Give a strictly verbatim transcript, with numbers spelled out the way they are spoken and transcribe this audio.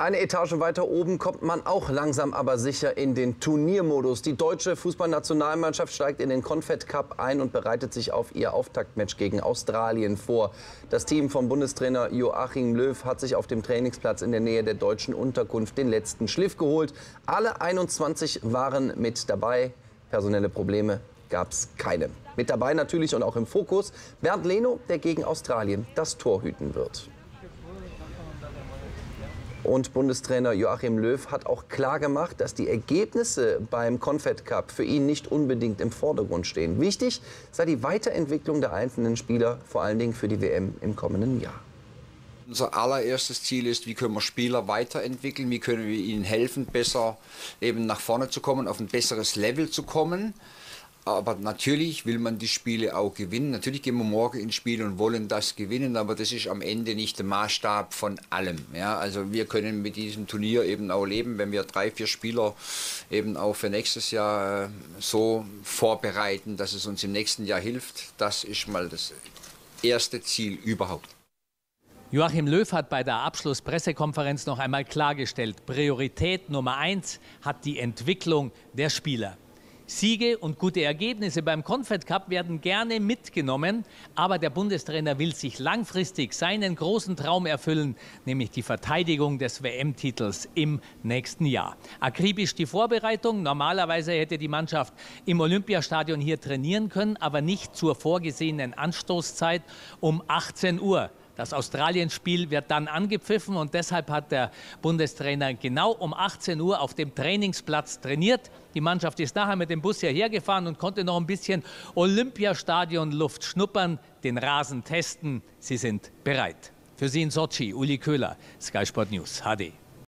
Eine Etage weiter oben kommt man auch langsam aber sicher in den Turniermodus. Die deutsche Fußballnationalmannschaft steigt in den Confed Cup ein und bereitet sich auf ihr Auftaktmatch gegen Australien vor. Das Team von Bundestrainer Joachim Löw hat sich auf dem Trainingsplatz in der Nähe der deutschen Unterkunft den letzten Schliff geholt. Alle einundzwanzig waren mit dabei. Personelle Probleme gab es keine. Mit dabei natürlich und auch im Fokus Bernd Leno, der gegen Australien das Tor hüten wird. Und Bundestrainer Joachim Löw hat auch klar gemacht, dass die Ergebnisse beim Confed Cup für ihn nicht unbedingt im Vordergrund stehen. Wichtig sei die Weiterentwicklung der einzelnen Spieler, vor allen Dingen für die W M im kommenden Jahr. Unser allererstes Ziel ist, wie können wir Spieler weiterentwickeln, wie können wir ihnen helfen, besser eben nach vorne zu kommen, auf ein besseres Level zu kommen. Aber natürlich will man die Spiele auch gewinnen. Natürlich gehen wir morgen ins Spiel und wollen das gewinnen, aber das ist am Ende nicht der Maßstab von allem. Ja, also wir können mit diesem Turnier eben auch leben, wenn wir drei, vier Spieler eben auch für nächstes Jahr so vorbereiten, dass es uns im nächsten Jahr hilft. Das ist mal das erste Ziel überhaupt. Joachim Löw hat bei der Abschlusspressekonferenz noch einmal klargestellt, Priorität Nummer eins hat die Entwicklung der Spieler. Siege und gute Ergebnisse beim Confed Cup werden gerne mitgenommen, aber der Bundestrainer will sich langfristig seinen großen Traum erfüllen, nämlich die Verteidigung des W M-Titels im nächsten Jahr. Akribisch die Vorbereitung. Normalerweise hätte die Mannschaft im Olympiastadion hier trainieren können, aber nicht zur vorgesehenen Anstoßzeit um achtzehn Uhr. Das Australien-Spiel wird dann angepfiffen und deshalb hat der Bundestrainer genau um achtzehn Uhr auf dem Trainingsplatz trainiert. Die Mannschaft ist nachher mit dem Bus hierher gefahren und konnte noch ein bisschen Olympiastadion-Luft schnuppern, den Rasen testen. Sie sind bereit. Für Sie in Sotschi, Uli Köhler, Sky Sport News H D.